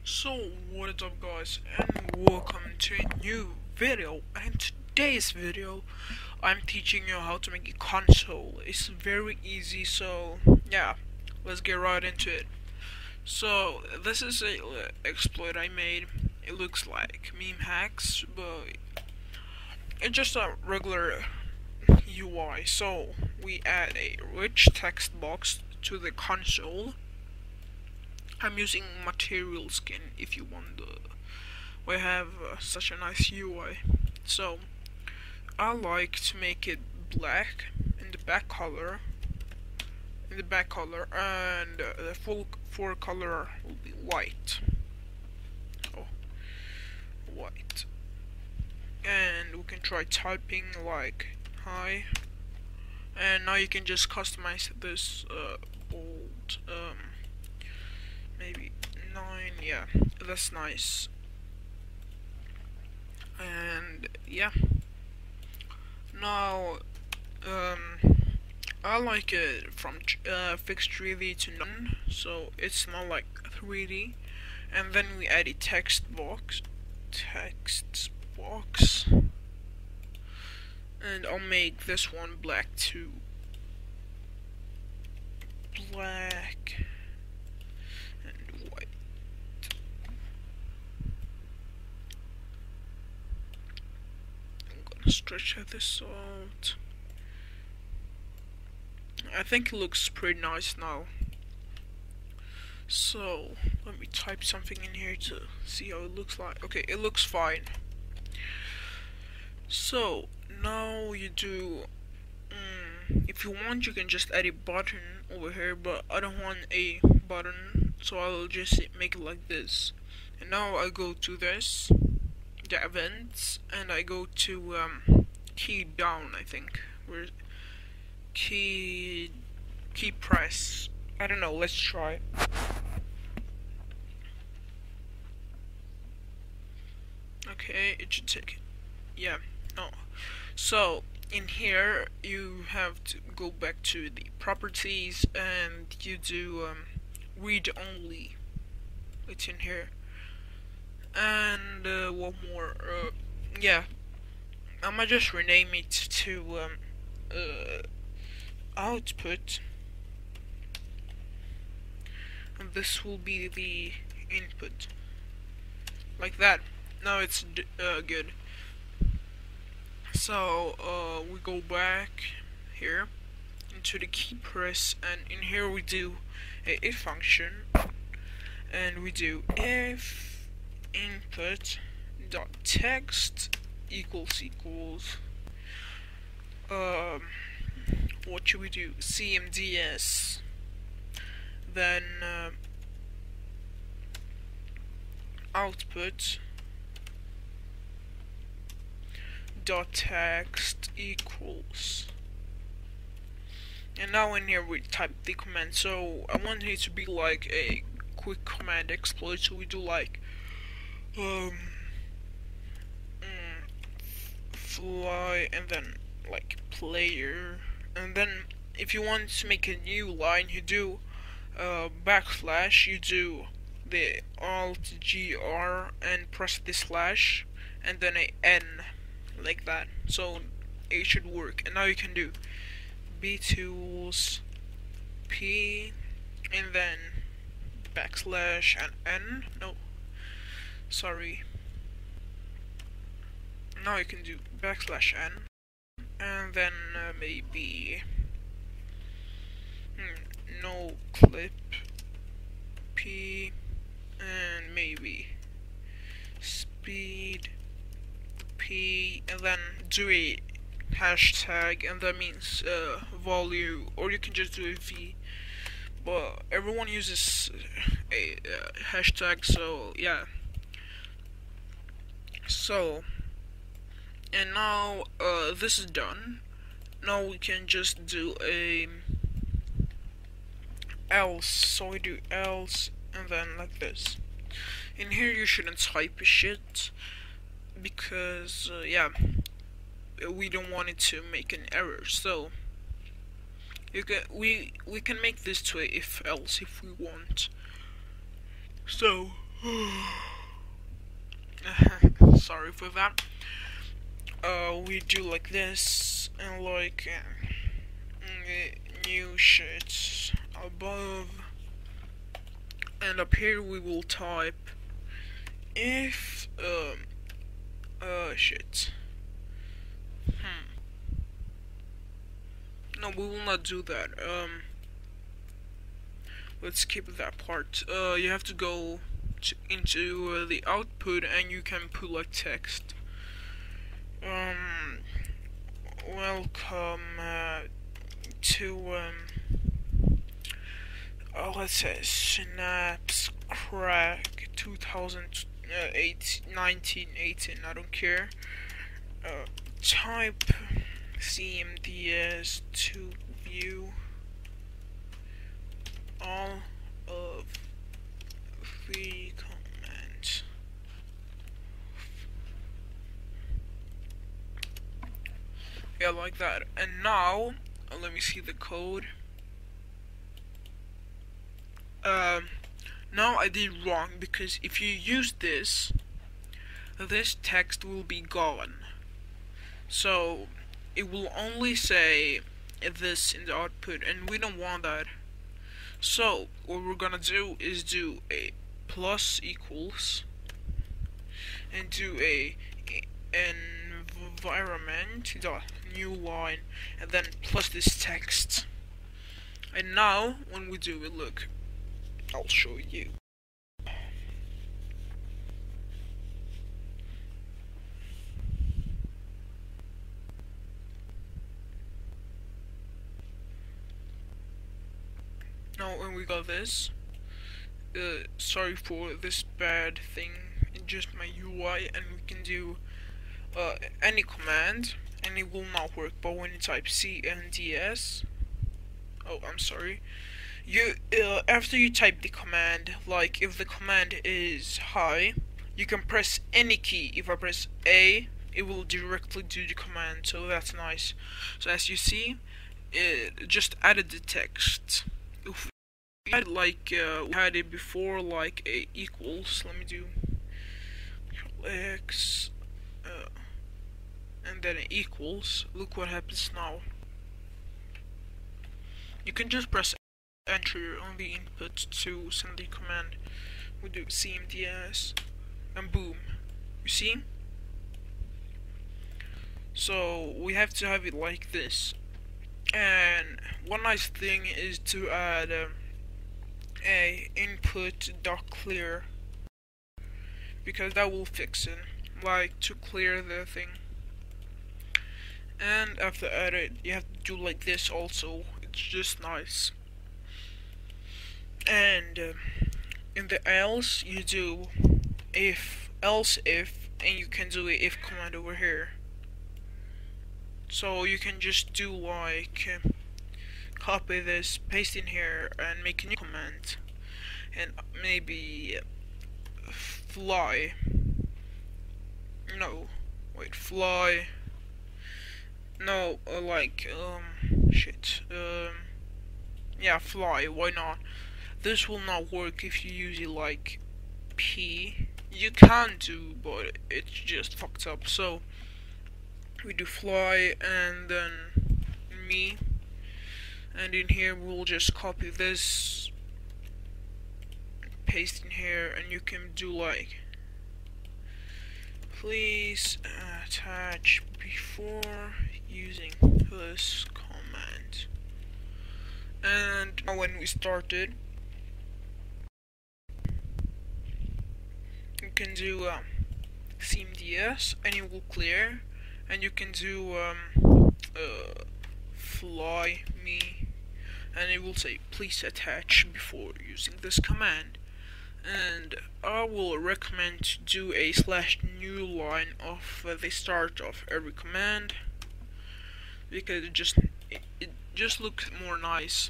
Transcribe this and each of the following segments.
So what is up guys, and welcome to a new video. And today's video I'm teaching you how to make a console. It's very easy, so yeah, let's get right into it. So this is a exploit I made. It looks like meme hacks, but it's just a regular UI. So we add a rich text box to the console. I'm using material skin if you want the. We have such a nice UI. So I like to make it black in the back color. And the full color will be white. Oh, white. And we can try typing like hi. And now you can just customize this bold. Maybe 9, yeah, that's nice. And yeah, now I like it from fixed 3D to none, so it's not like 3D. And then we add a text box, and I'll make this one black too. Black and white. I'm gonna stretch this out. I think it looks pretty nice now. So let me type something in here to see how it looks like. Okay, it looks fine. So now you do. If you want, you can just add a button over here, but I don't want a button, so I'll just make it like this. And now I go to this, the events, and I go to key down. I think where key press. I don't know. Let's try. Okay, it should take it. Yeah. No. So in here you have to go back to the properties and you do read only. It's in here. And one more. Yeah. I might just rename it to output. And this will be the input. Like that. Now it's good. So we go back here into the key press, and in here we do a if function, and we do if input dot text equals what should we do, cmds, then output dot text equals, and now in here we type the command. So I want it to be like a quick command exploit, so we do like fly and then like player, and then if you want to make a new line you do backslash, you do the alt gr and press the slash and then a n, like that, so it should work. And now you can do btools p and then backslash and n, no, sorry, now you can do backslash n and then maybe no clip p and maybe speed p, and then do a hashtag, and that means volume, or you can just do a v, but everyone uses a hashtag, so yeah. So and now this is done. Now we can just do a else, so we do else and then like this. In here you shouldn't type shit because yeah, we don't want it to make an error. So we can make this to a if else if we want. So Sorry for that. We do like this, and like new shit above, and up here we will type if shit. No, we will not do that. Let's skip that part. You have to go into the output, and you can put like text. Welcome to let's say synapse crack 1918. I don't care. Type cmds to view all of the comments. Yeah, like that. And now let me see the code. Now I did wrong, because if you use this text will be gone. So it will only say this in the output, and we don't want that. So what we're gonna do is do a plus equals and do a environment dot new line and then plus this text. And now when we do it, look, I'll show you. Now when we got this, sorry for this bad thing in just my UI, and we can do any command and it will not work. But when you type cmds, oh, I'm sorry, you after you type the command, like if the command is high, you can press any key. If I press A, it will directly do the command, so that's nice. So as you see, it just added the text. If we had like we had it before, like a equals, let me do x and then it equals, look what happens now. You can just press enter on the input to send the command. We do cmds and boom, you see? So we have to have it like this. And one nice thing is to add a input.clear, because that will fix it, like to clear the thing. And after edit, you have to do like this also. It's just nice. And in the else, you do if, else if, and you can do a if command over here. So you can just do like copy this, paste in here, and make a new command, and maybe fly. No, wait, fly. No, yeah, fly. Why not? This will not work if you use it like P. You can do, but it's just fucked up. So we do fly and then me, and in here we'll just copy this, paste in here, and you can do like please attach before using this command. And when we started, you can do cmds and it will clear, and you can do fly me and it will say please attach before using this command. And I will recommend to do a /new line of the start of every command, because it just looks more nice.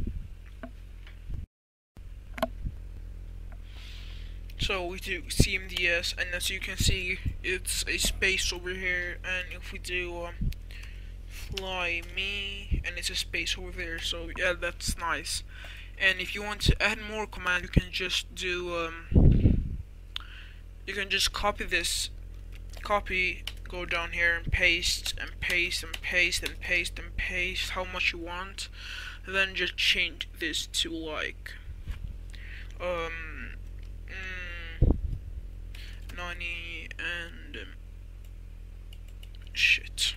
So we do cmds, and as you can see, it's a space over here, and if we do fly me, and it's a space over there, so yeah, that's nice. And if you want to add more command, you can just do you can just copy this, go down here and paste and paste and paste and paste and paste how much you want, and then just change this to like 90 and shit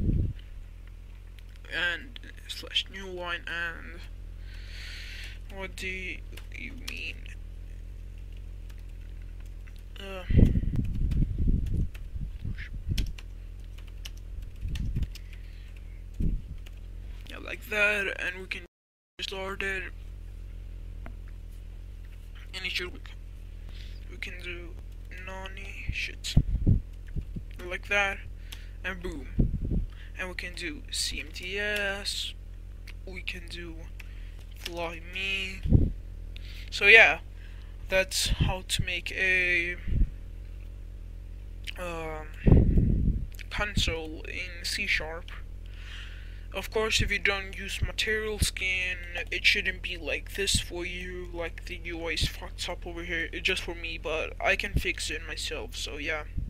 and slash new line. And what do you mean? Yeah, like that, and we can start it, and it should, we can do 90 shit like that, and boom. And we can do CMTS, we can do fly me. So yeah, that's how to make a console in C#. Of course, if you don't use material skin, it shouldn't be like this for you, like the UI is fucked up over here. It's just for me, but I can fix it myself, so yeah.